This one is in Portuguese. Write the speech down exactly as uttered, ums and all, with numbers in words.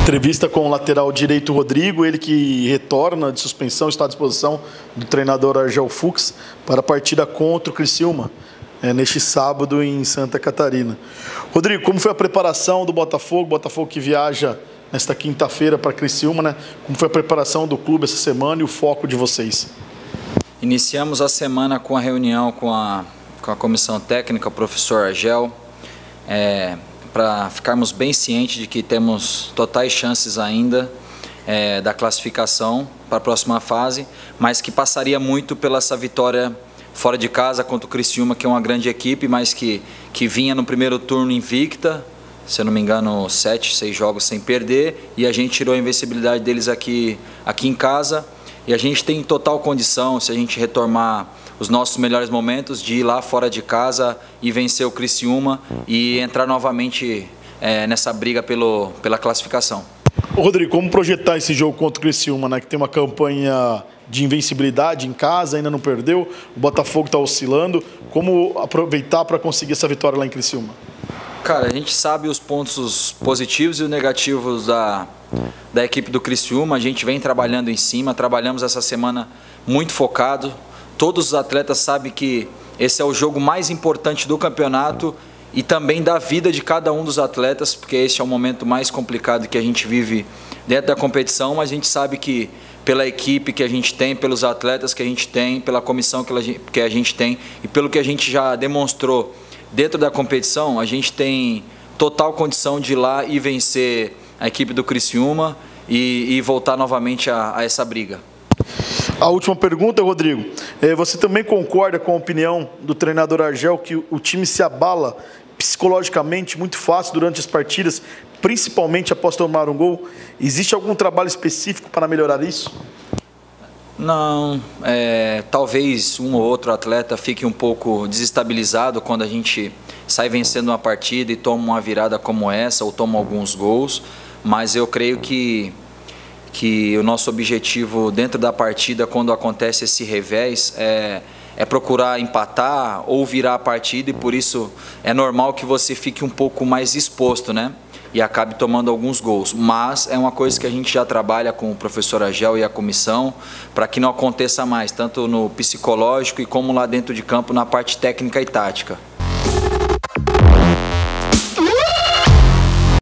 Entrevista com o lateral direito Rodrigo, ele que retorna de suspensão, está à disposição do treinador Argel Fuchs para a partida contra o Criciúma, é, neste sábado em Santa Catarina. Rodrigo, como foi a preparação do Botafogo? Botafogo que viaja nesta quinta-feira para Criciúma, né? Como foi a preparação do clube essa semana e o foco de vocês? Iniciamos a semana com a reunião com a, com a comissão técnica, o professor Argel, é, para ficarmos bem cientes de que temos totais chances ainda é, da classificação para a próxima fase, mas que passaria muito pela essa vitória fora de casa contra o Criciúma, que é uma grande equipe, mas que, que vinha no primeiro turno invicta, se eu não me engano, sete, seis jogos sem perder, e a gente tirou a invencibilidade deles aqui, aqui em casa, e a gente tem total condição, se a gente retomar os nossos melhores momentos, de ir lá fora de casa e vencer o Criciúma e entrar novamente é, nessa briga pelo, pela classificação. Ô Rodrigo, como projetar esse jogo contra o Criciúma, né, que tem uma campanha de invencibilidade em casa, ainda não perdeu, o Botafogo está oscilando, como aproveitar para conseguir essa vitória lá em Criciúma? Cara, a gente sabe os pontos positivos e os negativos da, da equipe do Criciúma, a gente vem trabalhando em cima, trabalhamos essa semana muito focado. Todos os atletas sabem que esse é o jogo mais importante do campeonato e também da vida de cada um dos atletas, porque esse é o momento mais complicado que a gente vive dentro da competição, mas a gente sabe que pela equipe que a gente tem, pelos atletas que a gente tem, pela comissão que a gente tem e pelo que a gente já demonstrou dentro da competição, a gente tem total condição de ir lá e vencer a equipe do Criciúma e, e voltar novamente a, a essa briga. A última pergunta, Rodrigo. Você também concorda com a opinião do treinador Argel que o time se abala psicologicamente muito fácil durante as partidas, principalmente após tomar um gol? Existe algum trabalho específico para melhorar isso? Não, é, talvez um ou outro atleta fique um pouco desestabilizado quando a gente sai vencendo uma partida e toma uma virada como essa ou toma alguns gols, mas eu creio que que o nosso objetivo dentro da partida, quando acontece esse revés, é, é procurar empatar ou virar a partida, e por isso é normal que você fique um pouco mais exposto, né? E acabe tomando alguns gols. Mas é uma coisa que a gente já trabalha com o professor Argel e a comissão para que não aconteça mais, tanto no psicológico e como lá dentro de campo na parte técnica e tática.